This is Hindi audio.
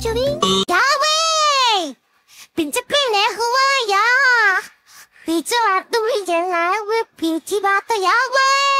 क्या वे पिंचपीले हुआ या पीछे तुम ही जलाए वे पीछे बात या वे